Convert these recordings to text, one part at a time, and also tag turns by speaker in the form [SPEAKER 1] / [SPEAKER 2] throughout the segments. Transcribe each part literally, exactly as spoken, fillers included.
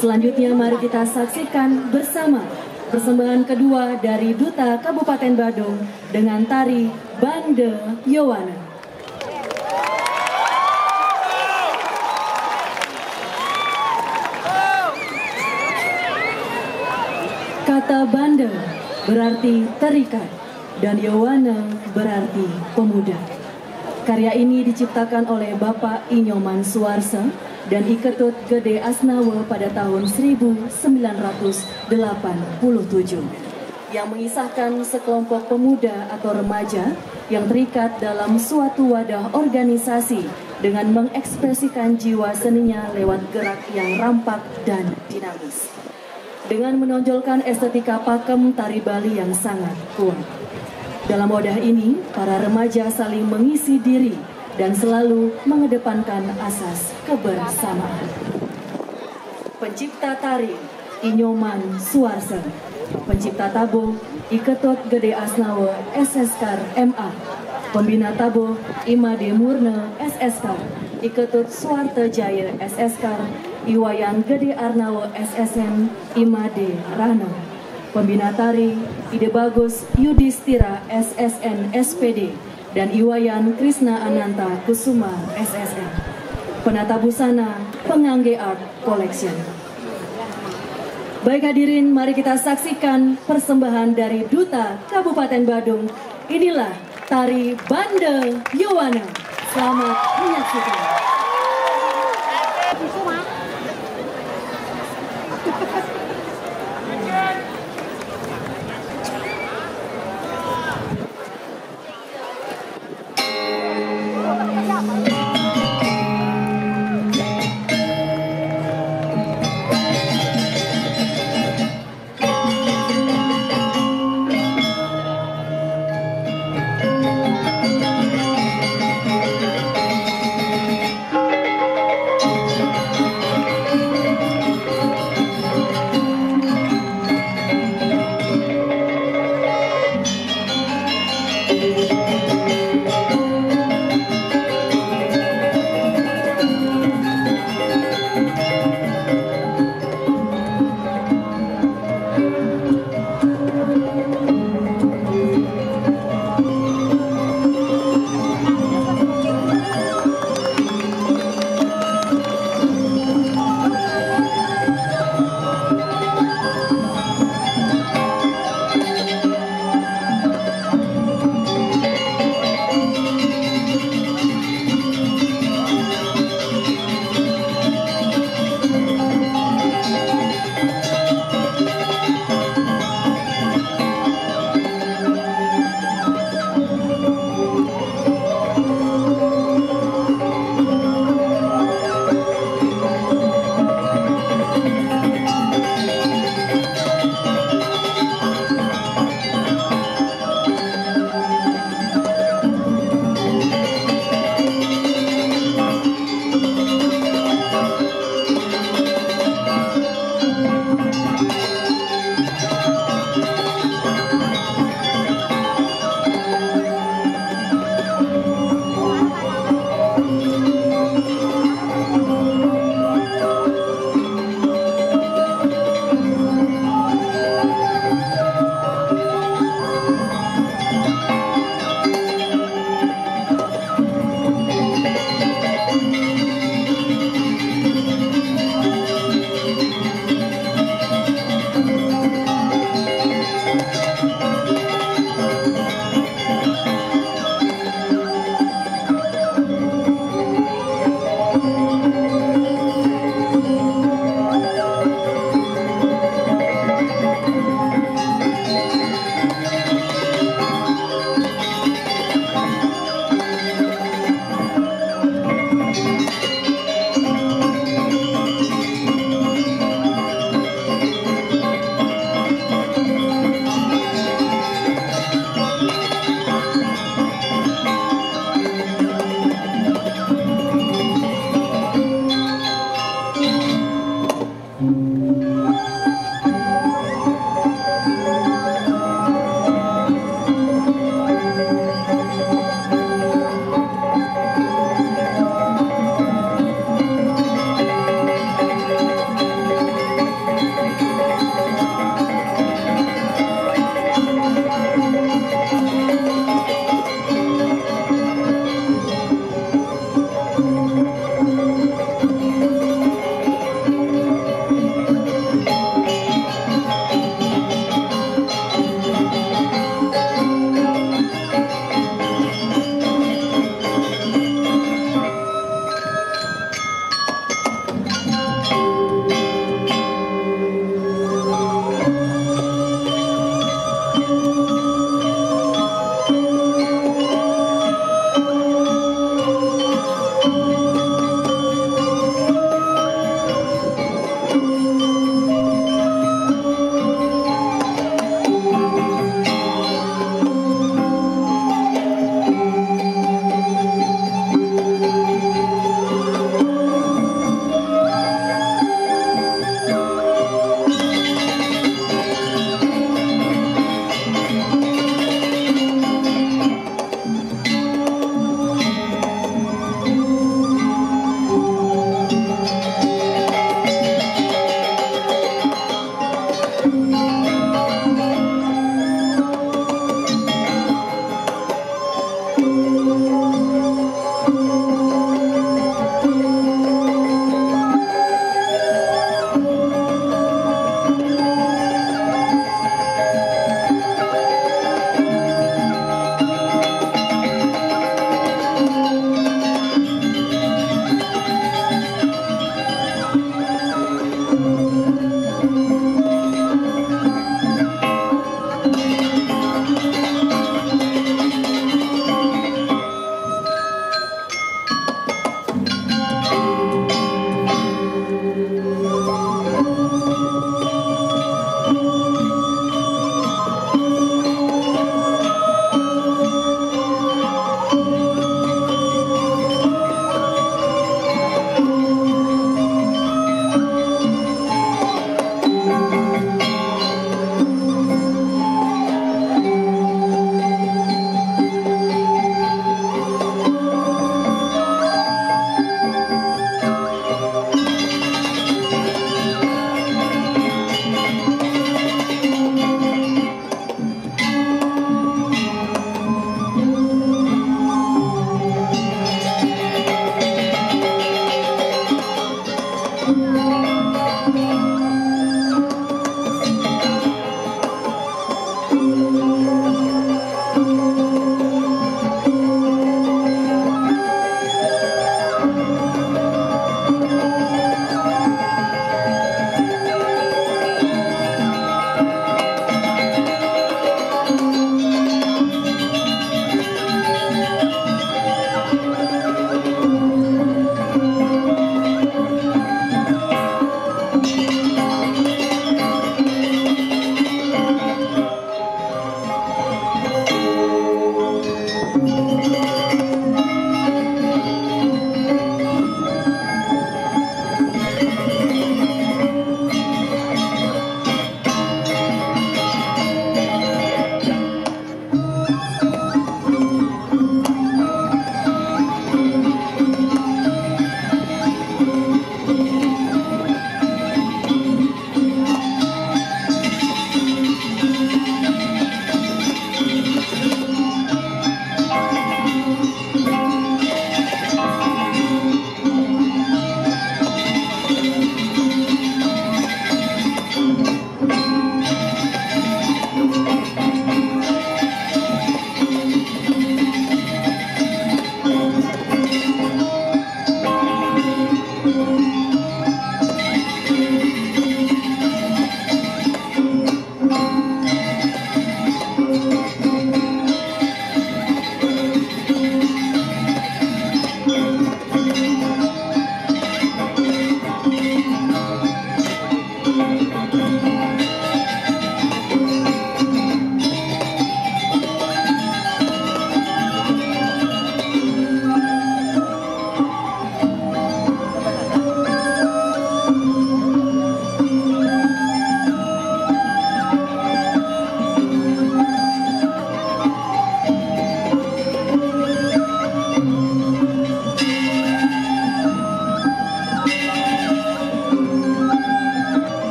[SPEAKER 1] Selanjutnya mari kita saksikan bersama persembahan kedua dari Duta Kabupaten Badung dengan tari Bande Yowana. Kata bande berarti terikat dan Yowana berarti pemuda. Karya ini diciptakan oleh Bapak Inyoman Suarsa dan Iketut Gede Asnawa pada tahun seribu sembilan ratus delapan puluh tujuh yang mengisahkan sekelompok pemuda atau remaja yang terikat dalam suatu wadah organisasi dengan mengekspresikan jiwa seninya lewat gerak yang rampak dan dinamis. Dengan menonjolkan estetika pakem tari Bali yang sangat kuat. Dalam wadah ini, para remaja saling mengisi diri dan selalu mengedepankan asas kebersamaan. Pencipta tari Inyoman Suarsa, pencipta tabuh Iketut Gede Asnawa S S K M A, pembina tabuh Imade Murne S S K, Iketut Suarte Jaya S S K, Iwayan Gede Arnawa S S N Imade Rana, pembina tari Ide Bagus Yudhistira S S N S P D dan Iwayan Krishna Ananta Kusuma S S N. Penata busana Pengangge Art Collection. Baik hadirin, mari kita saksikan persembahan dari Duta Kabupaten Badung. Inilah tari Bande Yowana. Selamat menyaksikan.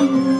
[SPEAKER 2] Thank you.